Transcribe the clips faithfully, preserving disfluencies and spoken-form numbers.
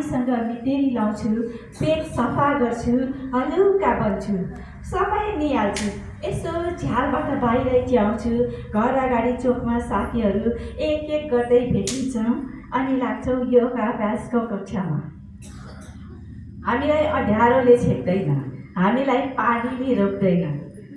सँग मितेरी लाउँछु, पेट सफा गर्छु, हलुका बन्छु, सबै निहाल्छु। यसो झ्यालबाट बाहिरै च्याउँछु, घर अगाडि चोकमा साथीहरू एक एक गर्दै भेटिन्छौँ अनि लाग्छौँ योगाभ्यासको कक्षामा। हामीलाई अँध्यारोले छेक्दैन, हामीलाई पानीले रोक्दैन।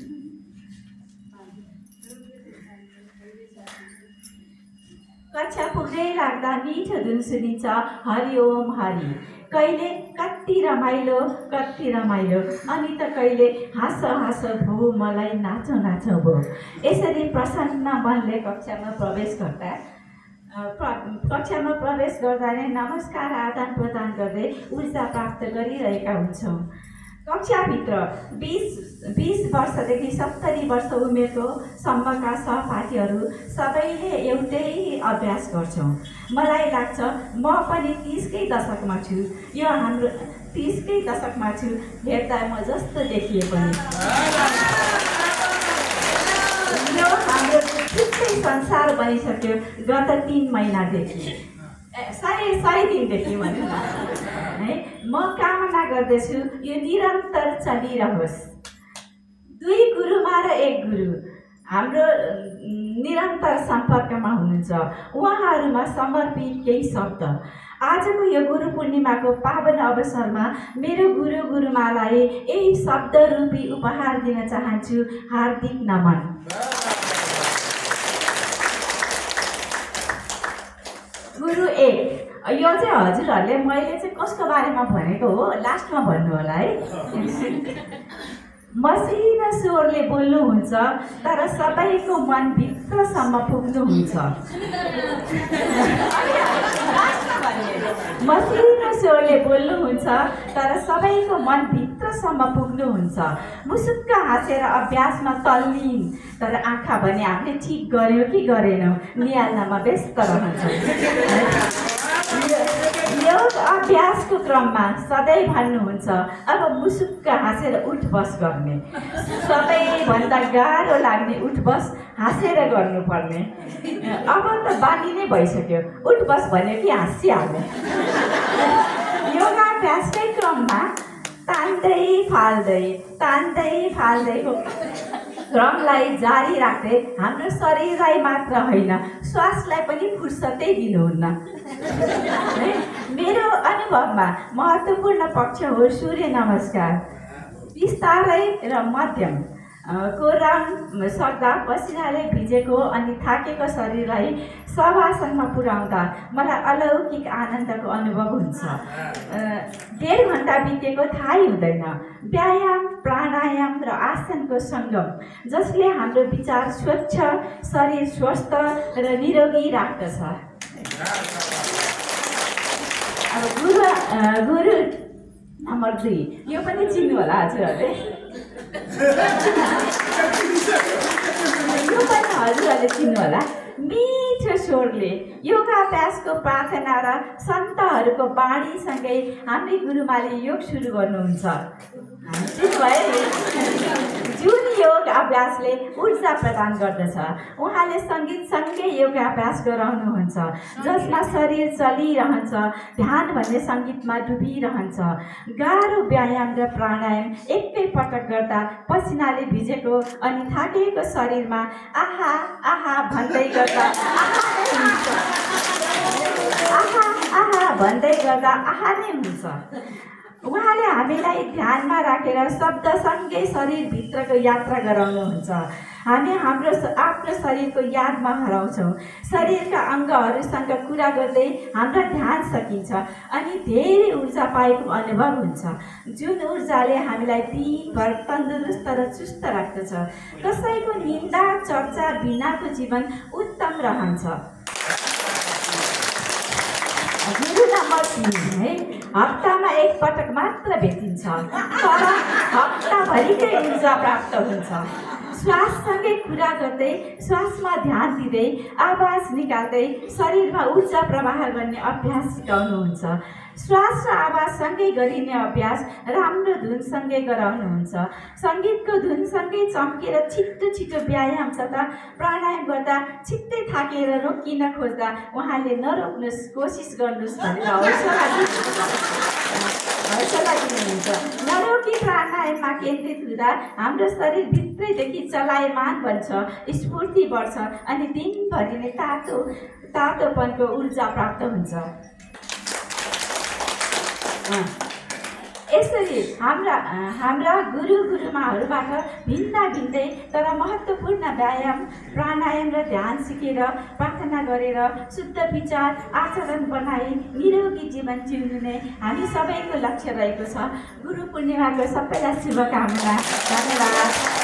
कक्षा पुग्दै लाग्दा मिठो धुन सुनिन्छ, हरि ओम हरि। कहिले कति रमाइलो कति रमाइलो, अनि त कहिले हाँस हाँस भो, मलाई नाचो नाचो भो। यसरी प्रसन्न मनले कक्षामा प्रवेश गर्दा कक्षामा प्रवेश गर्दा नै नमस्कार आदान प्रदान गर्दै ऊर्जा प्राप्त गरिरहेका हुन्छौँ। कक्षाभित्र बिस बिस वर्षदेखि सत्तरी वर्ष उमेरको सम्मका सहपाठीहरू सबैले एउटै अभ्यास गर्छौँ। मलाई लाग्छ म पनि तिसकै दशकमा छु। यो हाम्रो तिसकै दशकमा छु, हेर्दा म जस्तो देखिए पनि। यो हाम्रो छुट्टै संसार बनिसक्यो गत तिन महिनादेखि, सय सय दिनदेखि भनौँ न है। म कामना गर्दछु यो निरन्तर चलिरहोस्। दुई गुरुमा र एक गुरु हाम्रो निरन्तर सम्पर्कमा हुनुहुन्छ। उहाँहरूमा समर्पित केही शब्द आजको यो गुरु पूर्णिमाको पावन अवसरमा मेरो गुरु गुरुमालाई यही शब्द रूपी उपहार दिन चाहन्छु। हार्दिक नमन। गुरु एक, यो चाहिँ हजुरहरूले मैले चाहिँ कसको बारेमा भनेको हो लास्टमा भन्नु होला है। मसिनो स्वरले बोल्नुहुन्छ तर सबैको मनभित्रसम्म पुग्नुहुन्छ। मसिनो स्वरले बोल्नुहुन्छ तर सबैको मनभित्रसम्म पुग्नुहुन्छ। मुसुक्क हाँसेर अभ्यासमा तल्लीन, तर आँखा भने हामीले ठिक गर्यौँ कि गरेनौँ निहाल्नमा व्यस्त रहन्छौँ। योग अभ्यासको क्रममा सधैँ भन्नुहुन्छ अब मुसुक्क हाँसेर उठबस गर्ने, सबैभन्दा गाह्रो लाग्ने उठबस हाँसेर गर्नुपर्ने। अब त बानी नै भइसक्यो, उठबस भन्यो कि हाँसिहाल्ने। योगाभ्यासकै क्रममा तान्दै फाल्दै तान्दै फाल्दैको क्रमलाई जारी राख्दै हाम्रो शरीरलाई मात्र होइन श्वासलाई पनि फुर्सदै दिनुहुन्न। मेरो अनुभवमा महत्त्वपूर्ण पक्ष हो सूर्य नमस्कार। बिस्तारै र मध्यम को राउन्ड सक्दा पसिनाले भिजेको अनि थाकेको शरीरलाई शवासनमा पुर्याउँदा मलाई अलौकिक आनन्दको अनुभव हुन्छ। डेढ घन्टा बितेको थाहै हुँदैन। व्यायाम, प्राणायाम र आसनको सङ्गम जसले हाम्रो विचार स्वच्छ, शरीर स्वस्थ र निरोगी राख्दछ। अब गुरु गुरु नम्बर दुई, यो पनि चिन्नु होला हजुरहरूले। यो पनि हजुरहरूले चिन्नु होला। मिठो स्वरले योगाभ्यासको प्रार्थना र सन्तहरूको बाणीसँगै हाम्रै गुरुमाले योग सुरु गर्नुहुन्छ। जुन योग अभ्यासले ऊर्जा प्रदान गर्दछ, उहाँले सङ्गीतसँगै योगाभ्यास गराउनुहुन्छ जसमा शरीर चलिरहन्छ, ध्यान भन्ने सङ्गीतमा डुबिरहन्छ। गाह्रो व्यायाम र प्राणायाम एकै पटक गर्दा पसिनाले भिजेको अनि थाकेको शरीरमा आहा आहा भन्दै गर्दा आहा आहा भन्दै गर्दा आहा नै हुन्छ। उहाँले हामीलाई ध्यानमा राखेर शब्दसँगै शरीरभित्रको यात्रा गराउनुहुन्छ। हामी हाम्रो आफ्नो शरीरको यादमा हराउँछौँ। शरीरका अङ्गहरूसँग कुरा गर्दै हाम्रो ध्यान सकिन्छ अनि धेरै ऊर्जा पाएको अनुभव हुन्छ, जुन ऊर्जाले हामीलाई दिनभर तन्दुरुस्त र चुस्त राख्दछ। कसैको निन्दा चर्चा बिनाको जीवन उत्तम रहन्छ। गुरु नम्बर तीन है, हप्तामा एक पटक मात्र भेटिन्छ तर हप्ताभरिकै ऊर्जा प्राप्त हुन्छ। श्वाससँगै कुरा गर्दै, श्वासमा ध्यान दिँदै, आवाज निकाल्दै शरीरमा ऊर्जा प्रवाह गर्ने अभ्यास सिकाउनुहुन्छ। श्वास र आवाजसँगै गरिने अभ्यास राम्रो धुनसँगै गराउनुहुन्छ। सङ्गीतको धुनसँगै चम्केर छिटो छिटो व्यायाम तथा प्राणायाम गर्दा छिट्टै थाकेर रोकिन खोज्दा उहाँले नरोक्नुहोस्, कोसिस गर्नुहोस् भनेर हौसला दिनुहुन्छ। हुन्छ। नरोकी प्राणायाममा केन्द्रित हुँदा हाम्रो शरीर भित्रैदेखि चलायमान बन्छ, स्फूर्ति बढ्छ अनि दिनभरि नै तातो तातोपनको ऊर्जा प्राप्त हुन्छ। यसरी हाम्रा हाम्रा गुरु गुरुमाहरूबाट भिन्न भिन्दै तर महत्त्वपूर्ण व्यायाम प्राणायाम र ध्यान सिकेर प्रार्थना गरेर शुद्ध विचार आचरण बनाई निरोगी जीवन जिउनु नै हामी सबैको लक्ष्य रहेको छ। गुरु पूर्णिमाको सबैलाई शुभकामना। धन्यवाद।